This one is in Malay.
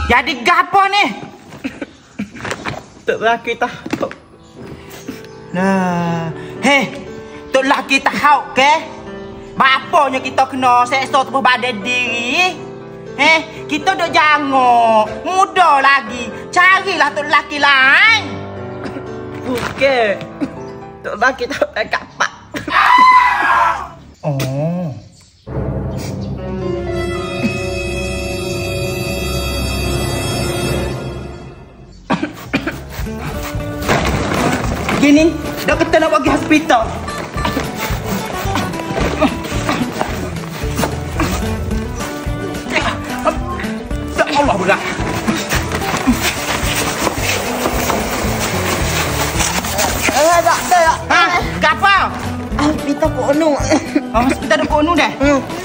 Jadi gapo ni? Tok laki tahu. Nah, hei, tok laki tahu ke? Bapaknya kita kena seksa tubuh badan diri. Kita dok jangok, muda lagi. Carilah tok laki lain. Bukan. Tok laki tahu tak kapak. Oh. Gini, dah kata nak pergi hospital. Ya Allah berat. Tak ada. Ha? Gapo? Kita kok anu. Oh, kita ada kono dah.